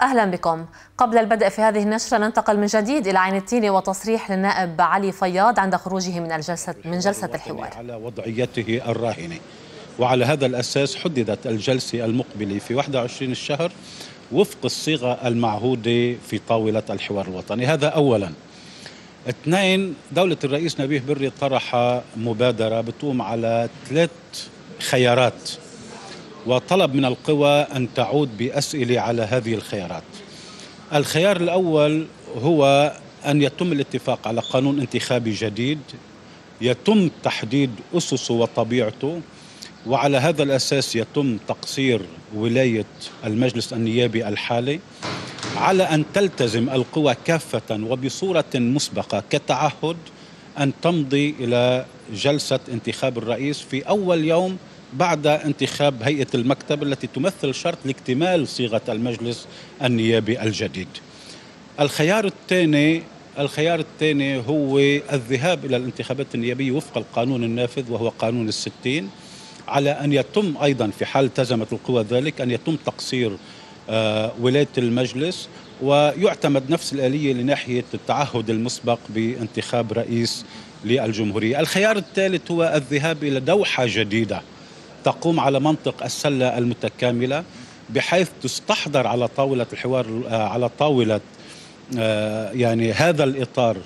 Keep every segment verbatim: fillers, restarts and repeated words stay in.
أهلا بكم. قبل البدء في هذه النشرة ننتقل من جديد إلى عين التيني وتصريح للنائب علي فياض عند خروجه من الجلسة من جلسة الحوار على وضعيته الراهنة، وعلى هذا الأساس حددت الجلسة المقبلة في واحد وعشرين الشهر وفق الصيغة المعهودة في طاولة الحوار الوطني. هذا أولا. اثنين، دولة الرئيس نبيه بري طرح مبادرة بتقوم على ثلاث خيارات، وطلب من القوى أن تعود بأسئلة على هذه الخيارات. الخيار الأول هو أن يتم الاتفاق على قانون انتخابي جديد يتم تحديد أسسه وطبيعته، وعلى هذا الأساس يتم تقصير ولاية المجلس النيابي الحالي، على أن تلتزم القوى كافة وبصورة مسبقة كتعهد أن تمضي إلى جلسة انتخاب الرئيس في أول يوم بعد انتخاب هيئة المكتب التي تمثل شرط لاكتمال صيغة المجلس النيابي الجديد. الخيار الثاني الخيار الثاني هو الذهاب إلى الانتخابات النيابية وفق القانون النافذ وهو قانون الستين، على أن يتم أيضا في حال التزمت القوى ذلك أن يتم تقصير آه ولاية المجلس، ويعتمد نفس الآلية لناحية التعهد المسبق بانتخاب رئيس للجمهورية. الخيار الثالث هو الذهاب إلى دوحة جديدة تقوم على منطق السلة المتكاملة، بحيث تستحضر على طاولة الحوار على طاولة آه يعني هذا الإطار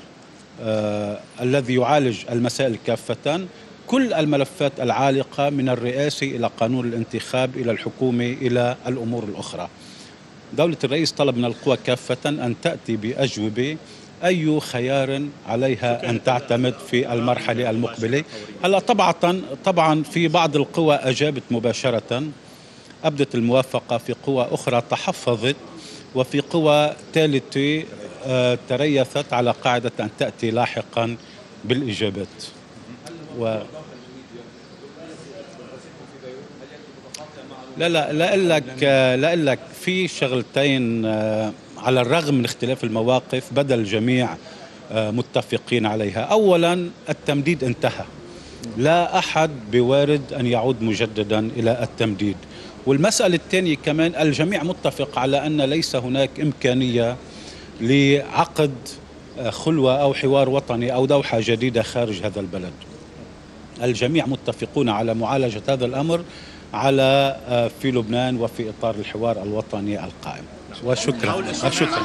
آه الذي يعالج المسائل كافة، كل الملفات العالقة من الرئاسة إلى قانون الانتخاب إلى الحكومة إلى الأمور الأخرى. دولة الرئيس طلب من القوى كافة أن تأتي بأجوبة أي خيار عليها أن تعتمد في المرحلة المقبلة. هلا طبعا طبعا في بعض القوى أجابت مباشرة، أبدت الموافقة، في قوى أخرى تحفظت، وفي قوى ثالثة تريثت على قاعدة أن تأتي لاحقا بالإجابات. و لا لا لا لك لا لك في شغلتين على الرغم من اختلاف المواقف بدا الجميع متفقين عليها. اولا، التمديد انتهى، لا احد بوارد ان يعود مجددا الى التمديد. والمسألة الثانية كمان الجميع متفق على ان ليس هناك امكانية لعقد خلوة او حوار وطني او دوحة جديدة خارج هذا البلد. الجميع متفقون على معالجة هذا الامر على في لبنان وفي إطار الحوار الوطني القائم. وشكرا شكرا.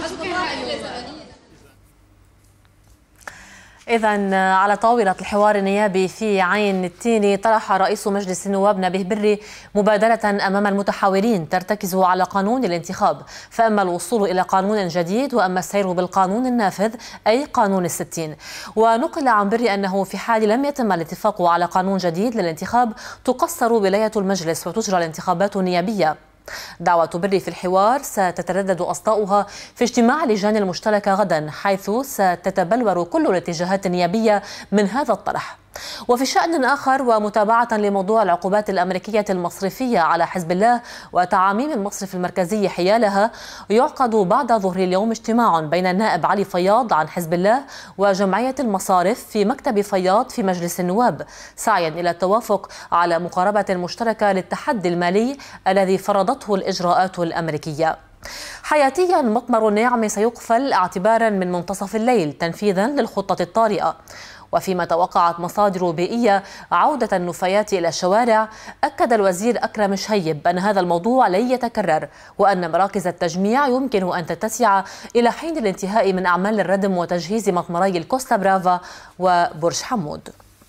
إذن على طاولة الحوار النيابي في عين التيني طرح رئيس مجلس النواب نبيه بري مبادرة أمام المتحاورين ترتكز على قانون الانتخاب، فأما الوصول إلى قانون جديد وأما السير بالقانون النافذ أي قانون الستين. ونقل عن بري أنه في حال لم يتم الاتفاق على قانون جديد للانتخاب تقصر ولاية المجلس وتجرى الانتخابات النيابية. دعوة بري في الحوار ستتردد أصداؤها في اجتماع اللجان المشتركة غدا، حيث ستتبلور كل الاتجاهات النيابية من هذا الطرح. وفي شأن آخر، ومتابعة لموضوع العقوبات الأمريكية المصرفية على حزب الله وتعاميم المصرف المركزي حيالها، يعقد بعد ظهر اليوم اجتماع بين النائب علي فياض عن حزب الله وجمعية المصارف في مكتب فياض في مجلس النواب، سعيا إلى التوافق على مقاربة مشتركة للتحدي المالي الذي فرضته الإجراءات الأمريكية. حياتيا، مطمر النعم سيقفل اعتبارا من منتصف الليل تنفيذا للخطة الطارئة. وفيما توقعت مصادر بيئية عودة النفايات إلى الشوارع، أكد الوزير أكرم شهيب أن هذا الموضوع لن يتكرر، وأن مراكز التجميع يمكن أن تتسع إلى حين الانتهاء من أعمال الردم وتجهيز مطمري الكوستا برافا وبرج حمود.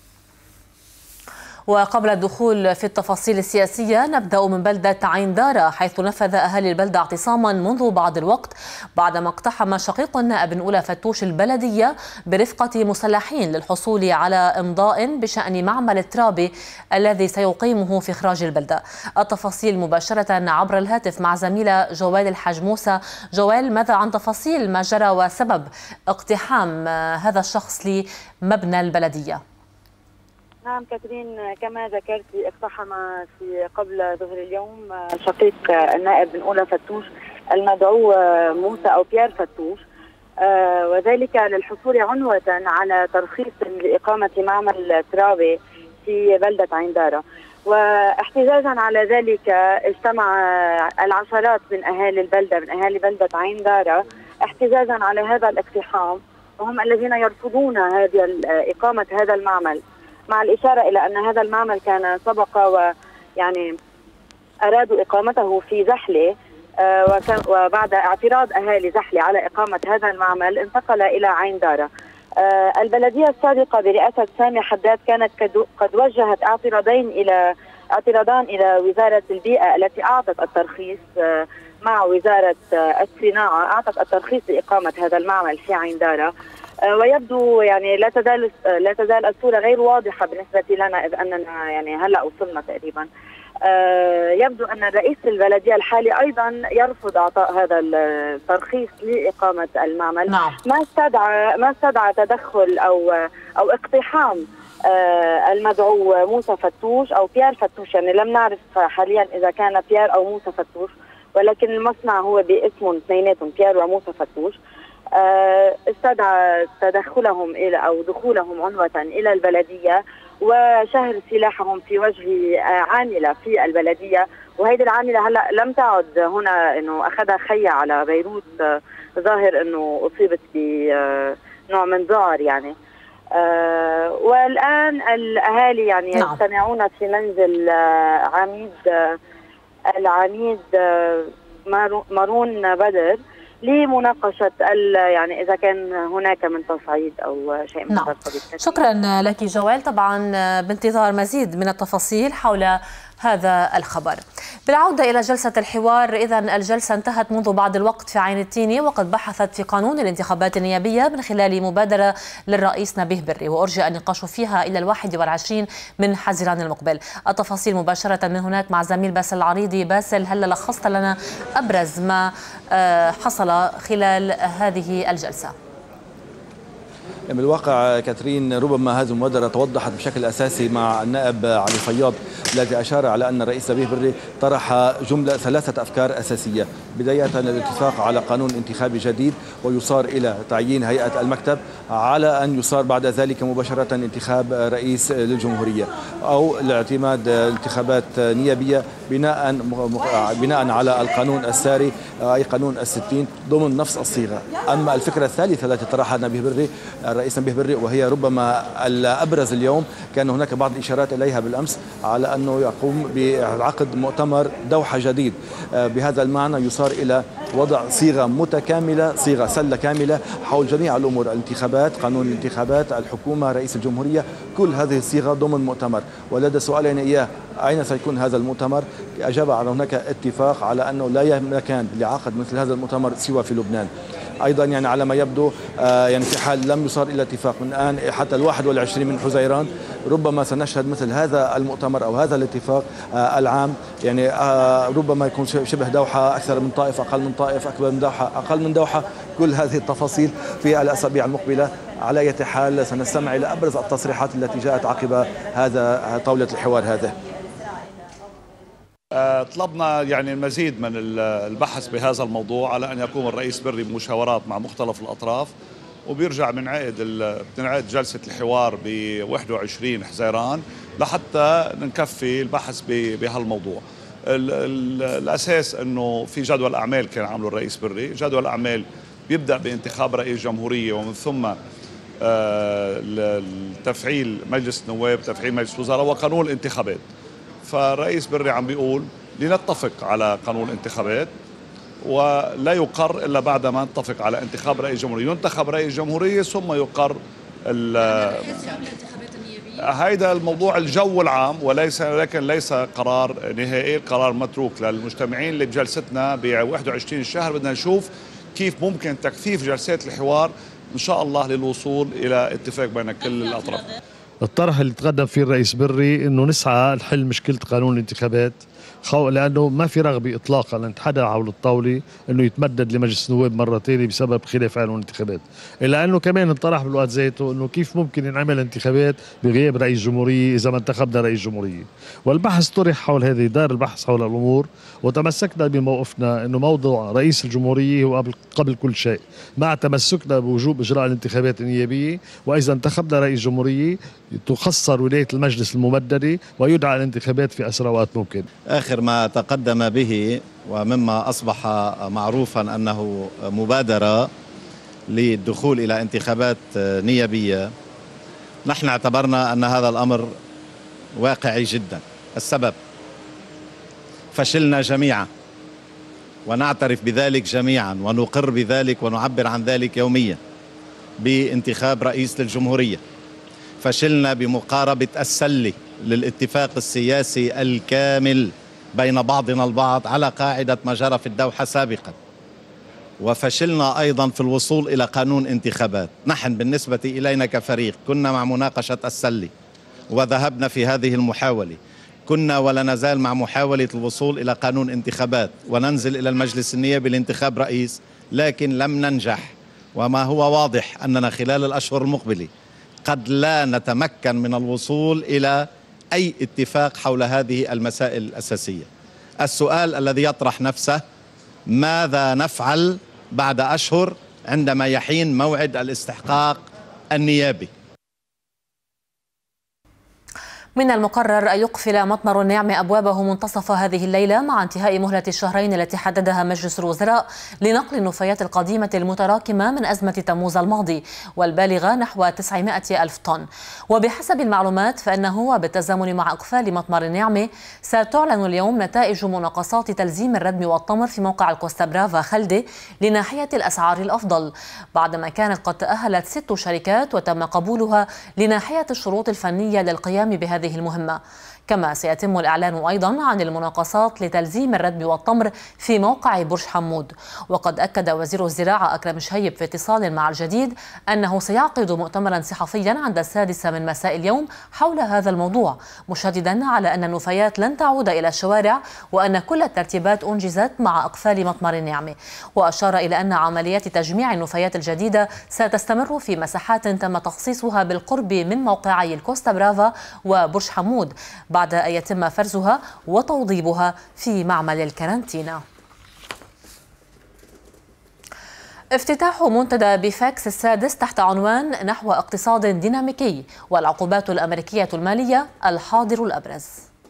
وقبل الدخول في التفاصيل السياسية نبدأ من بلدة عين دارة، حيث نفذ أهالي البلدة اعتصاما منذ بعض الوقت بعدما اقتحم شقيق النائب نقولة فتوش البلدية برفقة مسلحين للحصول على إمضاء بشأن معمل الترابي الذي سيقيمه في خراج البلدة. التفاصيل مباشرة عبر الهاتف مع زميلة جوال الحاج موسى. جوال، ماذا عن تفاصيل ما جرى وسبب اقتحام هذا الشخص لمبنى البلدية؟ نعم كاترين، كما ذكرت اقتحم في قبل ظهر اليوم شقيق النائب نقولة فتوش المدعو موسى أو بيير فتوش، وذلك للحصول عنوة على ترخيص لإقامة معمل ترابي في بلدة عين دارة. واحتجاجا على ذلك اجتمع العشرات من اهالي البلده من اهالي بلده عين داره احتجاجا على هذا الاقتحام، وهم الذين يرفضون هذه اقامه هذا المعمل، مع الاشاره الى ان هذا المعمل كان سبق ويعني ارادوا اقامته في زحله، وكان وبعد اعتراض اهالي زحله على اقامه هذا المعمل انتقل الى عين داره. البلديه السابقه برئاسه سامي حداد كانت قد وجهت اعتراضين الى اعتراضان الى وزاره البيئه التي اعطت الترخيص مع وزاره الصناعه، اعطت الترخيص لاقامه هذا المعمل في عين داره. ويبدو يعني لا تزال لا تزال الصوره غير واضحه بالنسبه لنا، اذ اننا يعني هلا وصلنا تقريبا. يبدو ان رئيس البلديه الحالي ايضا يرفض اعطاء هذا الترخيص لاقامه المعمل. نعم. ما استدعى ما استدعى تدخل او او اقتحام المدعو موسى فتوش او بيير فتوش، يعني لم نعرف حاليا اذا كان بيير او موسى فتوش، ولكن المصنع هو باسمهم اثنيناتهم بيير وموسى فتوش. استدعى تدخلهم الى او دخولهم عنوة الى البلديه وشهر سلاحهم في وجه عامله في البلديه، وهيدي العامله هلا لم تعد هنا، انه اخذها خيا على بيروت، ظاهر انه اصيبت بنوع من ذعر يعني. آه والان الاهالي يعني نعم. يجتمعون في منزل آه عميد آه العميد آه مارون بدر لمناقشه يعني اذا كان هناك من تصعيد او شيء من هذا القبيل. شكرا لك جوال، طبعا بانتظار مزيد من التفاصيل حول هذا الخبر. بالعودة إلى جلسة الحوار، إذن الجلسة انتهت منذ بعض الوقت في عين التيني، وقد بحثت في قانون الانتخابات النيابية من خلال مبادرة للرئيس نبيه بري، وأرجى النقاش فيها إلى الواحد والعشرين من حزيران المقبل. التفاصيل مباشرة من هناك مع زميل باسل العريضي. باسل، هل لخصت لنا أبرز ما حصل خلال هذه الجلسة؟ بالواقع كاترين، ربما هذه المبادرة توضحت بشكل أساسي مع النائب علي فياض الذي أشار على أن الرئيس نبيه بري طرح جملة ثلاثة أفكار أساسية، بداية الاتفاق على قانون انتخابي جديد ويصار إلى تعيين هيئة المكتب، على أن يصار بعد ذلك مباشرة انتخاب رئيس للجمهورية، أو الاعتماد انتخابات نيابية بناء بناء على القانون الساري أي قانون الستين ضمن نفس الصيغة. أما الفكرة الثالثة التي طرحها نبيه بري الرئيس نبيه بري، وهي ربما الأبرز اليوم، كان هناك بعض الإشارات إليها بالأمس على أنه يقوم بعقد مؤتمر دوحة جديد. بهذا المعنى يصار إلى وضع صيغة متكاملة، صيغة سلة كاملة حول جميع الأمور، الانتخابات، قانون الانتخابات، الحكومة، رئيس الجمهورية، كل هذه الصيغة ضمن مؤتمر. ولدى سؤالين إياه: أين سيكون هذا المؤتمر؟ أجاب على هناك اتفاق على أنه لا مكان لعقد مثل هذا المؤتمر سوى في لبنان. أيضا يعني على ما يبدو آه يعني في حال لم يصار إلى اتفاق من الآن حتى الواحد والعشرين من حزيران، ربما سنشهد مثل هذا المؤتمر أو هذا الاتفاق آه العام، يعني آه ربما يكون شبه دوحة، أكثر من طائف، أقل من طائف، أكبر من دوحة، أقل من دوحة. كل هذه التفاصيل في الأسابيع المقبلة. على أي حال سنستمع إلى أبرز التصريحات التي جاءت عقب هذا طاولة الحوار هذا. طلبنا يعني المزيد من البحث بهذا الموضوع، على أن يقوم الرئيس بري بمشاورات مع مختلف الأطراف، وبيرجع بنعقد بتنعقد جلسة الحوار ب واحد وعشرين حزيران لحتى نكفي البحث بهالموضوع. ال ال الأساس أنه في جدول أعمال كان عامله الرئيس بري، جدول الأعمال بيبدأ بانتخاب رئيس جمهورية، ومن ثم تفعيل مجلس النواب، تفعيل مجلس الوزراء، وقانون الانتخابات. فالرئيس بري عم بيقول لنتفق على قانون الانتخابات، ولا يقر إلا بعد ما نتفق على انتخاب رئيس جمهورية، ينتخب رئيس جمهورية ثم يقر هيدا الموضوع الجو العام، وليس لكن ليس قرار نهائي، القرار متروك للمجتمعين اللي بجلستنا ب واحد وعشرين الشهر. بدنا نشوف كيف ممكن تكثيف جلسات الحوار إن شاء الله للوصول إلى اتفاق بين كل الأطراف. الطرح اللي تقدم فيه الرئيس بري انه نسعى لحل مشكله قانون الانتخابات، لأنه ما في رغبة إطلاقا أن تحدى حول الطاولة أنه يتمدد لمجلس النواب مرة ثانية بسبب خلاف عنوان الانتخابات. إلا أنه كمان انطرح بالوقت ذاته أنه كيف ممكن ينعمل انتخابات بغياب رئيس جمهورية إذا ما انتخبنا رئيس جمهورية. والبحث طرح حول هذه، دار البحث حول الأمور، وتمسكنا بموقفنا أنه موضوع رئيس الجمهورية هو قبل, قبل كل شيء، مع تمسكنا بوجوب إجراء الانتخابات النيابية. وإذا انتخبنا رئيس جمهورية تخصر ولاية المجلس الممددة ويدعى الانتخابات في أسرع وقت ممكن. آخر ما تقدم به ومما أصبح معروفا أنه مبادرة للدخول إلى انتخابات نيابية، نحن اعتبرنا أن هذا الأمر واقعي جدا. السبب فشلنا جميعا ونعترف بذلك جميعا ونقر بذلك ونعبر عن ذلك يوميا بانتخاب رئيس للجمهورية. فشلنا بمقاربة السلة للاتفاق السياسي الكامل بين بعضنا البعض على قاعدة ما جرى في الدوحة سابقا. وفشلنا أيضا في الوصول إلى قانون انتخابات. نحن بالنسبة إلينا كفريق كنا مع مناقشة السلة وذهبنا في هذه المحاولة، كنا ولا نزال مع محاولة الوصول إلى قانون انتخابات وننزل إلى المجلس النيابي لانتخاب رئيس، لكن لم ننجح. وما هو واضح أننا خلال الأشهر المقبلة قد لا نتمكن من الوصول إلى أي اتفاق حول هذه المسائل الأساسية. السؤال الذي يطرح نفسه: ماذا نفعل بعد أشهر عندما يحين موعد الاستحقاق النيابي؟ من المقرر أن يقفل مطمر النعمة أبوابه منتصف هذه الليلة مع انتهاء مهلة الشهرين التي حددها مجلس الوزراء لنقل النفايات القديمة المتراكمة من أزمة تموز الماضي والبالغة نحو تسعمائة ألف طن. وبحسب المعلومات فإنه وبالتزامن مع إقفال مطمر النعمة ستعلن اليوم نتائج مناقصات تلزيم الردم والطمر في موقع الكوستا برافا خلدة لناحية الأسعار الأفضل، بعدما كانت قد تأهلت ست شركات وتم قبولها لناحية الشروط الفنية للقيام بهذه المهمة. كما سيتم الإعلان أيضا عن المناقصات لتلزيم الردم والطمر في موقع برج حمود. وقد أكد وزير الزراعة أكرم شهيب في اتصال مع الجديد أنه سيعقد مؤتمرا صحفيا عند السادسة من مساء اليوم حول هذا الموضوع، مشددا على أن النفايات لن تعود إلى الشوارع وأن كل الترتيبات أنجزت مع إقفال مطمر النعمة. وأشار إلى أن عمليات تجميع النفايات الجديدة ستستمر في مساحات تم تخصيصها بالقرب من موقعي الكوستا برافا وبرج حمود بعد أن يتم فرزها وتوضيبها في معمل الكارانتينا. افتتاح منتدى بيفاكس السادس تحت عنوان نحو اقتصاد ديناميكي والعقوبات الأمريكية المالية الحاضر الأبرز.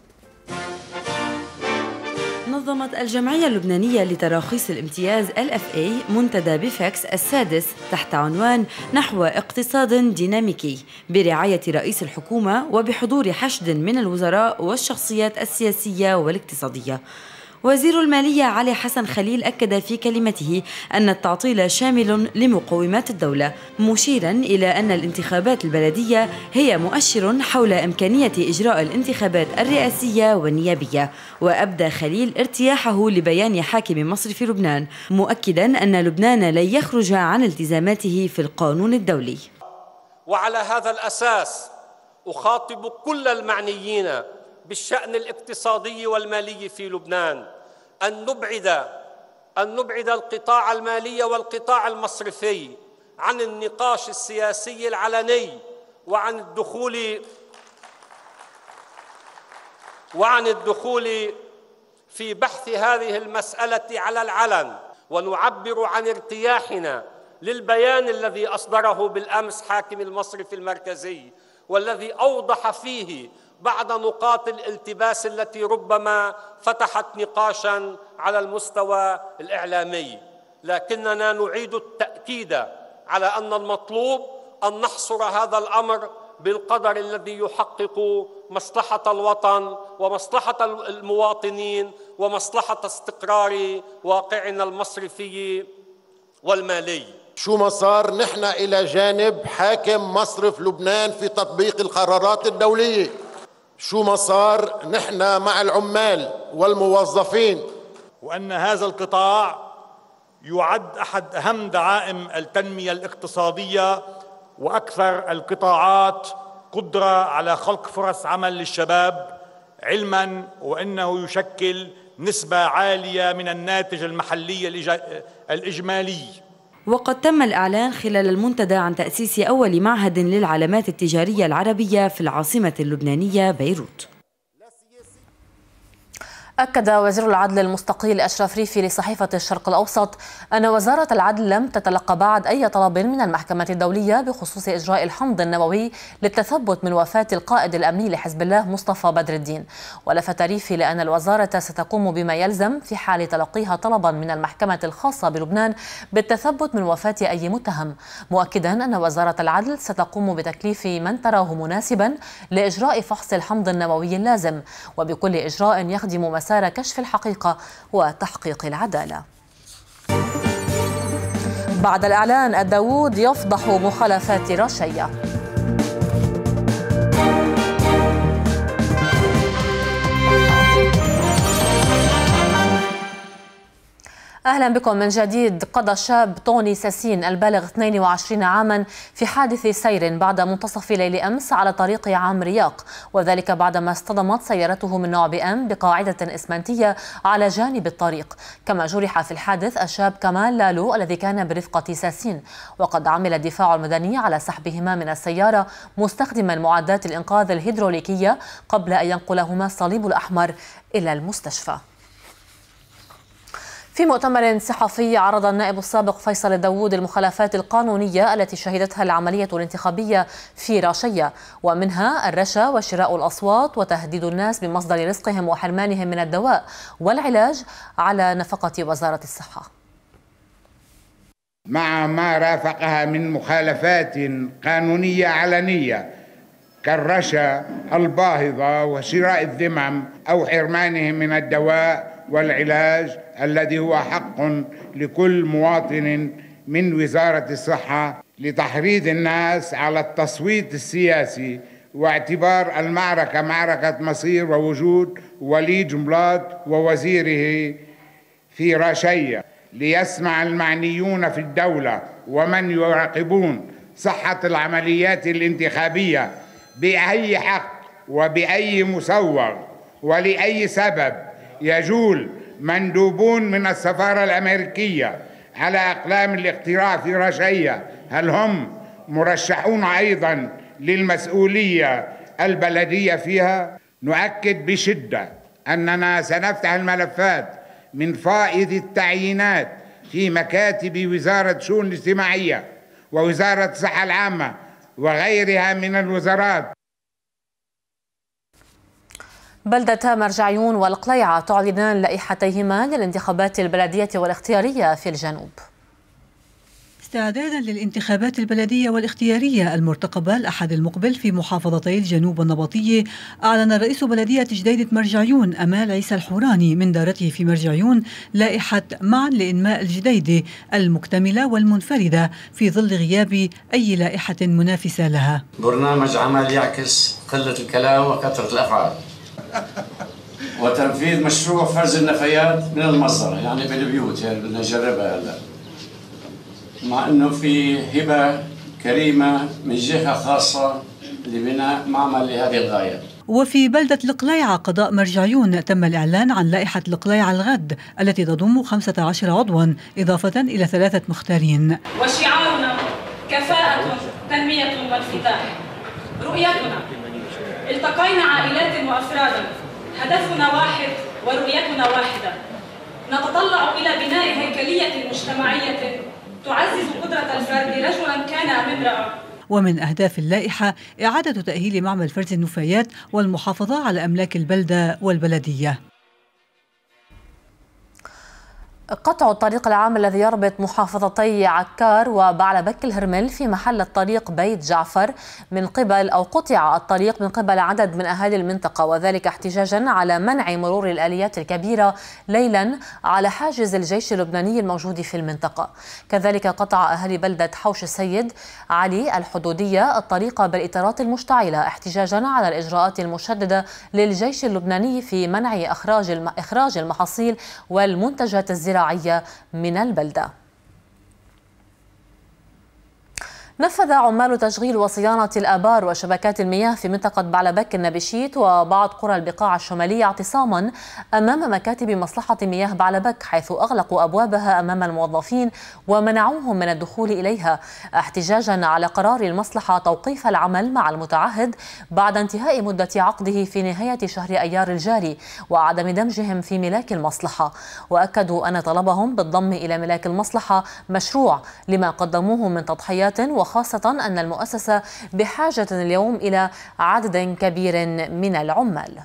نظمت الجمعية اللبنانية لتراخيص الامتياز إل إف إيه منتدى بيفاكس السادس تحت عنوان نحو اقتصاد ديناميكي برعاية رئيس الحكومة وبحضور حشد من الوزراء والشخصيات السياسية والاقتصادية. وزير المالية علي حسن خليل أكد في كلمته أن التعطيل شامل لمقومات الدولة، مشيرا إلى أن الانتخابات البلدية هي مؤشر حول إمكانية إجراء الانتخابات الرئاسية والنيابية. وأبدى خليل ارتياحه لبيان حاكم مصرف لبنان، مؤكدا أن لبنان لن يخرج عن التزاماته في القانون الدولي. وعلى هذا الأساس أخاطب كل المعنيين بالشأن الاقتصادي والمالي في لبنان أن نبعد أن نبعد القطاع المالي والقطاع المصرفي عن النقاش السياسي العلني وعن الدخول وعن الدخول في بحث هذه المسألة على العلن، ونعبر عن ارتياحنا للبيان الذي أصدره بالأمس حاكم المصرف المركزي، والذي أوضح فيه بعد نقاط الالتباس التي ربما فتحت نقاشا على المستوى الإعلامي. لكننا نعيد التأكيد على أن المطلوب أن نحصر هذا الأمر بالقدر الذي يحقق مصلحة الوطن ومصلحة المواطنين ومصلحة استقرار واقعنا المصرفي والمالي. شو ما صار نحن إلى جانب حاكم مصرف لبنان في تطبيق القرارات الدولية. شو ما صار نحن مع العمال والموظفين، وأن هذا القطاع يعد أحد أهم دعائم التنمية الاقتصادية وأكثر القطاعات قدرة على خلق فرص عمل للشباب علما وأنه يشكل نسبة عالية من الناتج المحلي الإجمالي. وقد تم الإعلان خلال المنتدى عن تأسيس أول معهد للعلامات التجارية العربية في العاصمة اللبنانية بيروت. أكد وزير العدل المستقيل أشرف ريفي لصحيفة الشرق الأوسط أن وزارة العدل لم تتلقى بعد أي طلب من المحكمة الدولية بخصوص إجراء الحمض النووي للتثبت من وفاة القائد الأمني لحزب الله مصطفى بدر الدين. ولفت ريفي لأن الوزارة ستقوم بما يلزم في حال تلقيها طلبا من المحكمة الخاصة بلبنان بالتثبت من وفاة أي متهم، مؤكدا أن وزارة العدل ستقوم بتكليف من تراه مناسبا لإجراء فحص الحمض النووي اللازم، وبكل إجراء يخدم مسار كشف الحقيقة وتحقيق العدالة. بعد الإعلان الداوود يفضح مخالفات رشية. أهلا بكم من جديد. قضى شاب طوني ساسين البالغ اثنين وعشرين عاما في حادث سير بعد منتصف ليل أمس على طريق عام رياق، وذلك بعدما اصطدمت سيارته من نوع بي ام بقاعدة إسمنتية على جانب الطريق. كما جرح في الحادث الشاب كمال لالو الذي كان برفقة ساسين، وقد عمل الدفاع المدني على سحبهما من السيارة مستخدما معدات الإنقاذ الهيدروليكية قبل أن ينقلهما الصليب الأحمر إلى المستشفى. في مؤتمر صحفي عرض النائب السابق فيصل الداوود المخالفات القانونية التي شهدتها العملية الانتخابية في راشية، ومنها الرشا وشراء الأصوات وتهديد الناس بمصدر رزقهم وحرمانهم من الدواء والعلاج على نفقة وزارة الصحة. مع ما رافقها من مخالفات قانونية علنية كالرشا الباهظة وشراء الذمم أو حرمانهم من الدواء والعلاج الذي هو حق لكل مواطن من وزارة الصحة، لتحريض الناس على التصويت السياسي واعتبار المعركة معركة مصير ووجود ولي جنبلاط ووزيره في راشية، ليسمع المعنيون في الدولة ومن يراقبون صحة العمليات الانتخابية بأي حق وبأي مسوغ ولأي سبب يجول مندوبون من السفارة الأمريكية على أقلام الاقتراع في رشية، هل هم مرشحون أيضا للمسؤولية البلدية فيها؟ نؤكد بشدة أننا سنفتح الملفات من فائض التعيينات في مكاتب وزارة الشؤون الاجتماعية ووزارة الصحة العامة وغيرها من الوزارات. بلدتا مرجعيون والقليعة تعلنان لائحتيهما للانتخابات البلدية والاختيارية في الجنوب. استعدادا للانتخابات البلدية والاختيارية المرتقبة الأحد المقبل في محافظتي الجنوب والنبطية، أعلن رئيس بلدية جديدة مرجعيون أمال عيسى الحوراني من دارته في مرجعيون لائحة معا لإنماء الجديدة المكتملة والمنفردة في ظل غياب أي لائحة منافسة لها. برنامج عمل يعكس قلة الكلام وكثرة الأفعال وتنفيذ مشروع فرز النفايات من المصدر، يعني بالبيوت، يعني بدنا نجربها هلا، مع انه في هبه كريمه من جهه خاصه لبناء معمل لهذه الغايه. وفي بلدة القليعة قضاء مرجعيون تم الإعلان عن لائحة القليعة الغد التي تضم خمسة عشر عضوا إضافة إلى ثلاثة مختارين. وشعارنا كفاءة تنمية وانفتاح. رؤيتنا التقينا عائلات وأفرادا، هدفنا واحد ورؤيتنا واحدة، نتطلع إلى بناء هيكلية مجتمعية تعزز قدرة الفرد رجلا كان أم امرأة. ومن أهداف اللائحة إعادة تأهيل معمل فرز النفايات والمحافظة على أملاك البلدة والبلدية. قطع الطريق العام الذي يربط محافظتي عكار وبعلبك الهرمل في محل الطريق بيت جعفر من قبل أو قطع الطريق من قبل عدد من أهالي المنطقة، وذلك احتجاجا على منع مرور الآليات الكبيرة ليلا على حاجز الجيش اللبناني الموجود في المنطقة. كذلك قطع أهالي بلدة حوش السيد علي الحدودية الطريق بالإطارات المشتعلة احتجاجا على الإجراءات المشددة للجيش اللبناني في منع إخراج إخراج المحاصيل والمنتجات الزراعية من البلدة. نفذ عمال تشغيل وصيانة الآبار وشبكات المياه في منطقة بعلبك النبشيت وبعض قرى البقاع الشمالية اعتصاما أمام مكاتب مصلحة مياه بعلبك، حيث أغلقوا أبوابها أمام الموظفين ومنعوهم من الدخول إليها احتجاجا على قرار المصلحة توقيف العمل مع المتعهد بعد انتهاء مدة عقده في نهاية شهر أيار الجاري وعدم دمجهم في ملاك المصلحة. وأكدوا أن طلبهم بالضم إلى ملاك المصلحة مشروع لما قدموه من تضحيات، وخاصة أن المؤسسة بحاجة اليوم إلى عدد كبير من العمال.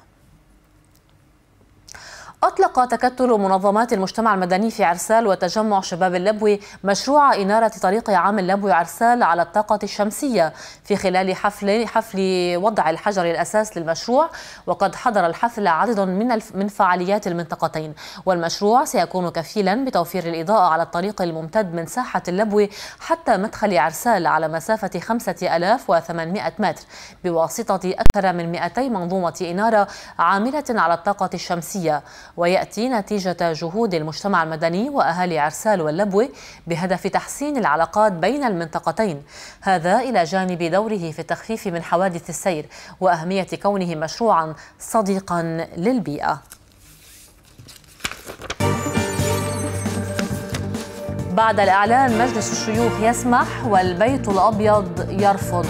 أطلق تكتل منظمات المجتمع المدني في عرسال وتجمع شباب اللبوي مشروع إنارة طريق عام اللبوي عرسال على الطاقة الشمسية في خلال حفل حفل وضع الحجر الأساس للمشروع، وقد حضر الحفل عدد من من فعاليات المنطقتين. والمشروع سيكون كفيلا بتوفير الإضاءة على الطريق الممتد من ساحة اللبوي حتى مدخل عرسال على مسافة خمسة آلاف وثمانمائة متر بواسطة أكثر من مئتي منظومة إنارة عاملة على الطاقة الشمسية، ويأتي نتيجة جهود المجتمع المدني وأهالي عرسال واللبوي بهدف تحسين العلاقات بين المنطقتين، هذا إلى جانب دوره في التخفيف من حوادث السير وأهمية كونه مشروعا صديقا للبيئة. بعد الإعلان مجلس الشيوخ يسمح والبيت الأبيض يرفض.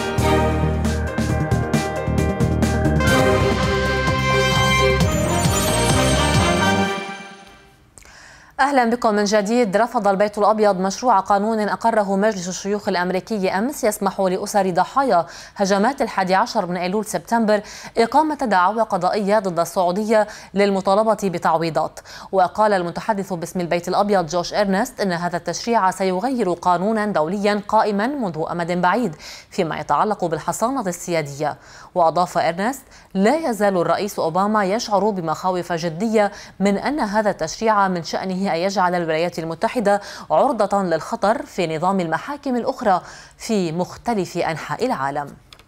أهلا بكم من جديد. رفض البيت الأبيض مشروع قانون أقره مجلس الشيوخ الأمريكي أمس يسمح لأسر ضحايا هجمات الحادي عشر من أيلول سبتمبر إقامة دعاوى قضائية ضد السعودية للمطالبة بتعويضات. وقال المتحدث باسم البيت الأبيض جوش إرنست إن هذا التشريع سيغير قانونا دوليا قائما منذ أمد بعيد فيما يتعلق بالحصانة السيادية. وأضاف إرنست: لا يزال الرئيس أوباما يشعر بمخاوف جدية من أن هذا التشريع من شأنه أن يجعل الولايات المتحدة عرضة للخطر في نظام المحاكم الأخرى في مختلف أنحاء العالم.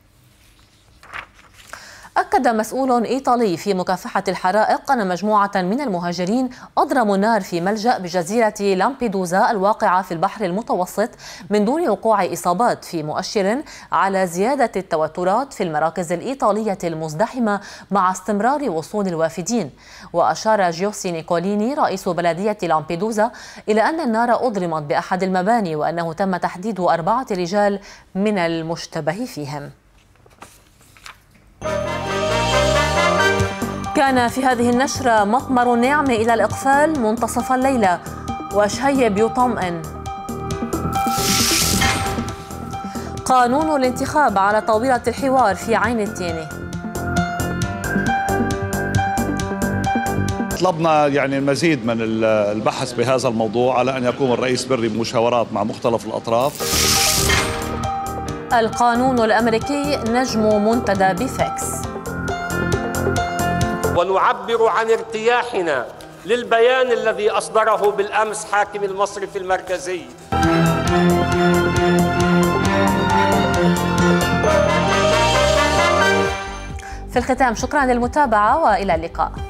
أكد مسؤول إيطالي في مكافحة الحرائق أن مجموعة من المهاجرين أضرموا النار في ملجأ بجزيرة لامبيدوزا الواقعة في البحر المتوسط من دون وقوع إصابات، في مؤشر على زيادة التوترات في المراكز الإيطالية المزدحمة مع استمرار وصول الوافدين. وأشار جيوسي نيكوليني رئيس بلدية لامبيدوزا إلى أن النار أضرمت بأحد المباني وأنه تم تحديد أربعة رجال من المشتبه فيهم. كان في هذه النشرة مطمر النعم إلى الإقفال منتصف الليلة، وشهيب يطمئن. قانون الانتخاب على طاولة الحوار في عين التيني. طلبنا يعني المزيد من البحث بهذا الموضوع على أن يقوم الرئيس بري بمشاورات مع مختلف الأطراف. القانون الأمريكي نجم منتدى بفاكس. ونعبر عن ارتياحنا للبيان الذي أصدره بالأمس حاكم المصرف المركزي. في الختام شكرا للمتابعة وإلى اللقاء.